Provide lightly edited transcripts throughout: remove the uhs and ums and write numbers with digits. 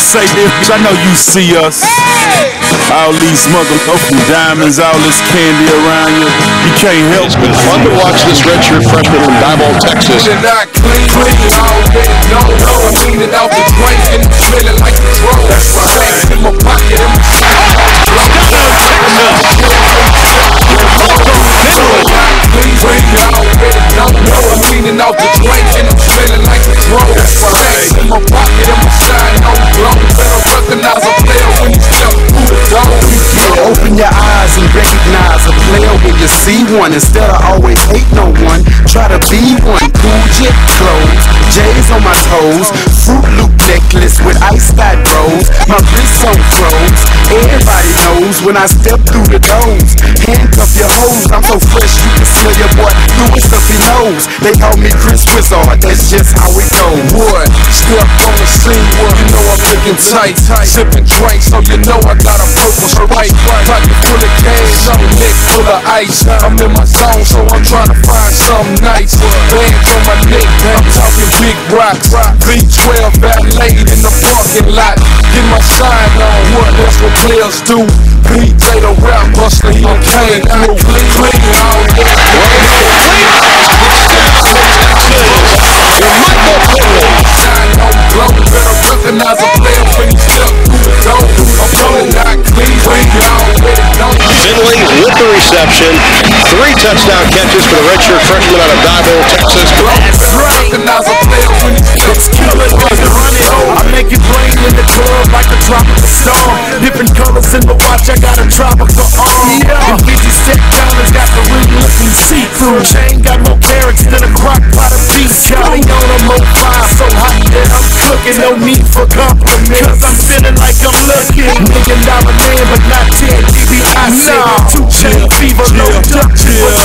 say this, I know you see us. All these motherfucking diamonds, all this candy around you. You can't help it. It's been fun to watch this redshirt freshman from Diboll, Texas. They're not clean, already know. I'm cleaning out the drink and I'm smelling like the drum. That's right. In my pocket, I'm I'm cleaning out the drink and I'm smelling like the drum. That's right. In my pocket, I'm shine on glow. Better recognize a player when you step through the door. Open your eyes and recognize a player when you see one. Instead of always hate no one, try to be one. Cool jet clothes, J's on my toes, Fruit Loop necklace with iced out bros. My wrist on froze. Everybody knows when I step through the doors. Handcuff your hoes, I'm so fresh you can smell your boy through his stuffy nose. They call me Chris Wizard, that's just how it goes. Wood, step on the scene, wood, you know I'm looking tight. Sipping drinks, so you know I got a purple sprite. Pocket full of cash, neck full of ice. I'm in my zone, so I'm trying to find something nice. Bands on my neck, I'm talking big rocks. V12 valet in the parking lot. Get my sign on, what? That's what players do. PJ the rap buster, he done came through. Clean all day. Shine on glow, better recognize a player when he step through the door. I'm rolling not clean, already know. Finley with the reception. 3 touchdown catches for the redshirt freshman out of Diboll, Texas. Recognize a player when he steps through the door. I make it rain in the club like a tropical storm. Different colors in the watch, I got a tropical arm. And busy step counters got the ring looking see-through. Chain got more carrots than a crock pot of beef. Charlie on a mobile, so hot that I'm cooking. No need for compliments, cause I'm feeling like I'm looking. $1 million man, but not 10 DBI. 2 chain fever, no duck.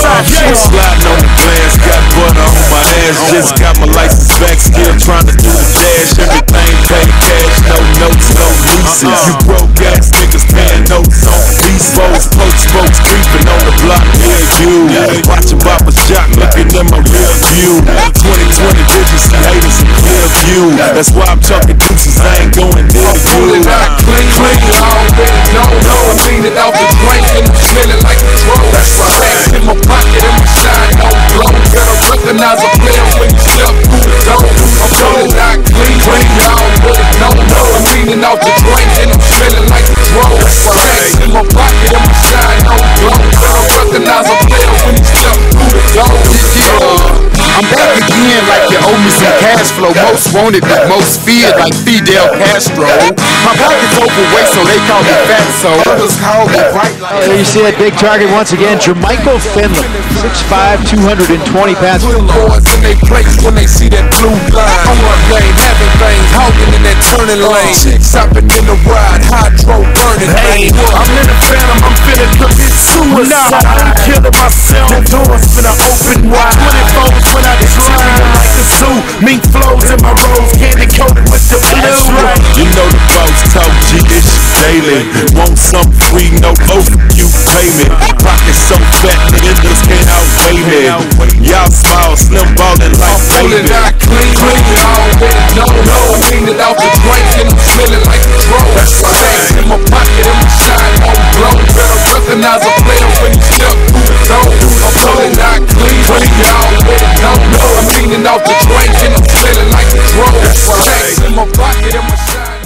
Sliding on the glass, got butter on my ass. Just got my license back, still trying to do the dash. Everything paid cash, no notes, no leases. You broke ass niggas paying notes on these foes. Spokes creeping on the block, yeah, you. Watching Baba Jock, looking in my rear view. 2020 vision, some haters and clear view. That's why I'm talking deuces, I ain't going near you. Clean, already know. I'm cleaning out the drink and I'm smelling like the drum. That's right. In my pocket, I'm shine on glow. Better recognize a player when you step through the door. I'm rolling not clean, already know. I'm cleaning out the drink and I'm smelling like the drum. That's right. In my pocket, I'm shine on glow. Better recognize a player when you step through the door. I'm back again like you owe me some cash flow. Most wanted, but most feared like Fidel Castro. My pocket's overweight, so they call me fatso. Others call me bright like. There you see that big target once again, Jermichael Finley, 6'5", 220 pounds. Boys in they place when they see that blue line. On my lane, having things, hogging in that turning lane. Stopping in the ride, hydro burning. Hey, I'm in the phantom, I'm feeling commit suicide. I'm killing myself, the doors finna open wide. 24s when I drive like a zoo. Mink flows in my rose, candy coated with the blue. You know the boss talk G-ish daily. Want something free, no both you pay me. Pockets so fat, niggas can't outweigh me. Y'all small, slim ballin' like baby. I'm not clean, already know. I'm cleaning out the drink and I'm smelling like the drum. That's right. In my pocket, I'm shine on glow. Better recognize a player when you step through the door. I'm rolling not clean, already know. I'm cleaning out the drink and I'm smelling like the drum. That's right. In my pocket, I'm shine.